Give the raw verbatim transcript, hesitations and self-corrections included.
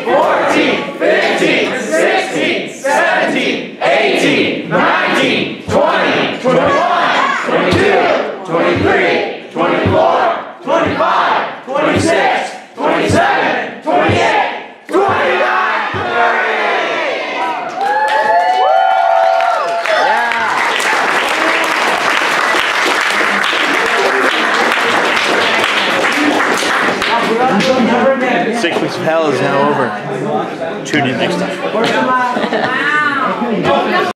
fourteen, fifteen, sixteen, seventeen, eighteen, nineteen, twenty, twenty-one, twenty-two, twenty-three, twenty-four, twenty-five, twenty-six, twenty-seven, twenty-eight, twenty-nine, thirty! Six Weeks of Hell is now over. Tune in next time.